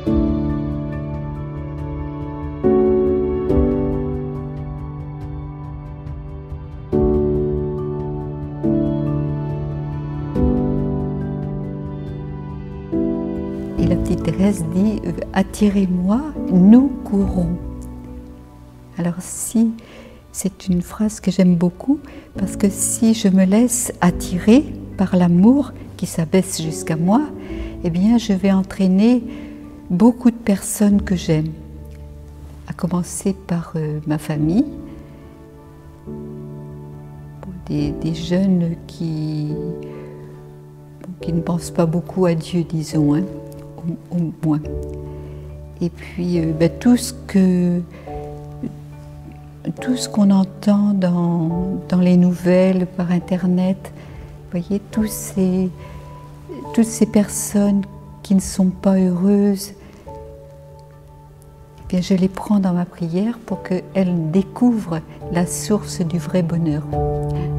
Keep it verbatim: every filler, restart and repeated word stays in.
Et la petite Thérèse dit « Attirez-moi, nous courons ». Alors si, c'est une phrase que j'aime beaucoup, parce que si je me laisse attirer par l'amour qui s'abaisse jusqu'à moi, eh bien je vais entraîner beaucoup de personnes que j'aime, à commencer par euh, ma famille, des, des jeunes qui, qui ne pensent pas beaucoup à Dieu, disons, hein, au, au moins. Et puis euh, ben, tout ce que tout ce qu'on entend dans, dans les nouvelles, par Internet, vous voyez, tous ces, toutes ces personnes qui ne sont pas heureuses, eh bien, je les prends dans ma prière pour qu'elles découvrent la source du vrai bonheur.